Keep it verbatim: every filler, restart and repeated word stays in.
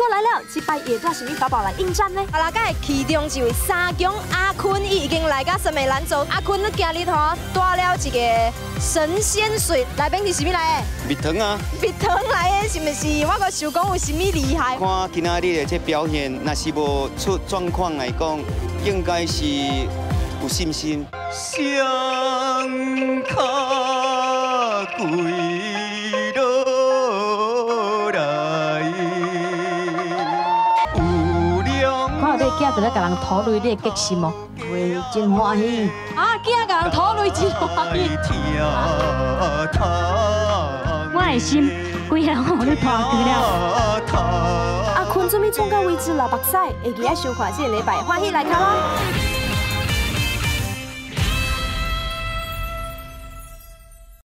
哥来了，这摆也带什么法宝来应战呢？ 啊啦，个其中一位三强阿坤，伊已经来到森美兰州。阿坤，你今日吼带了一个神仙水，内面是什么来的？ 蜜糖啊！ 蜜糖来的，是不是？我个想讲有什么厉害？ 看今仔日的这表现，若是无出状况来讲，应该是有信心。双脚跪落来，有量。 看到你囝在咧甲人讨论你的决心哦，会真欢喜。啊，囝甲人讨论真欢喜。我的心规个互你拖去了。 阿坤准备冲到位置了，目屎，会记爱收看这个礼拜欢喜来看咯。